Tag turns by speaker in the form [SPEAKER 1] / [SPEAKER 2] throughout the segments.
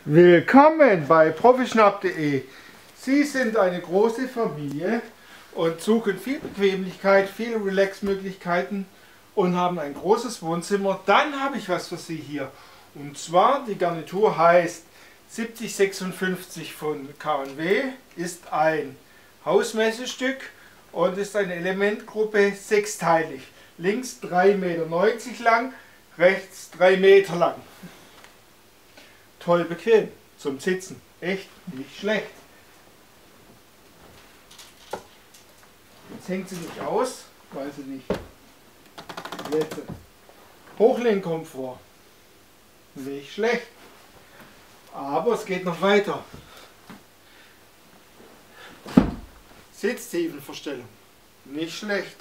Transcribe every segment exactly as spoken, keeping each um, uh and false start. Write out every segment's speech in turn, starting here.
[SPEAKER 1] Willkommen bei profischnapp punkt de. Sie sind eine große Familie und suchen viel Bequemlichkeit, viele Relax-Möglichkeiten und haben ein großes Wohnzimmer. Dann habe ich was für Sie hier. Und zwar, die Garnitur heißt siebzig sechsundfünfzig von K und W, ist ein Hausmessestück und ist eine Elementgruppe sechsteilig. Links drei Meter neunzig lang, rechts drei Meter lang. Toll bequem zum Sitzen, echt nicht schlecht. Jetzt hängt sie nicht aus, weil sie nicht. Jetzt Hochlenkkomfort, nicht schlecht, aber es geht noch weiter. Sitztiefenverstellung, nicht schlecht.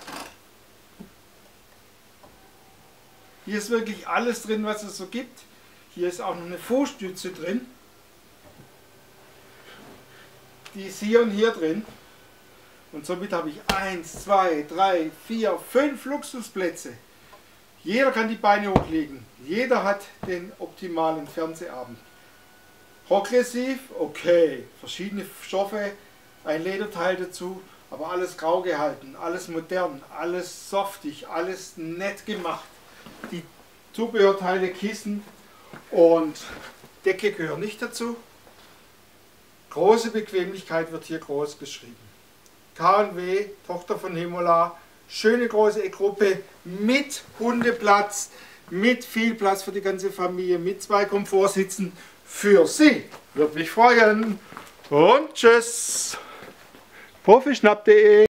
[SPEAKER 1] Hier ist wirklich alles drin, was es so gibt. Hier ist auch noch eine Fußstütze drin. Die ist hier und hier drin. Und somit habe ich eins, zwei, drei, vier, fünf Luxusplätze. Jeder kann die Beine hochlegen. Jeder hat den optimalen Fernsehabend. Progressiv, okay. Verschiedene Stoffe, ein Lederteil dazu, aber alles grau gehalten, alles modern, alles softig, alles nett gemacht. Die Zubehörteile, Kissen und Decke gehören nicht dazu. Große Bequemlichkeit wird hier groß geschrieben. K und W, Tochter von Himola, schöne große Gruppe mit Hundeplatz, mit viel Platz für die ganze Familie, mit zwei Komfortsitzen für Sie. Würde mich freuen. Und tschüss. profischnapp punkt de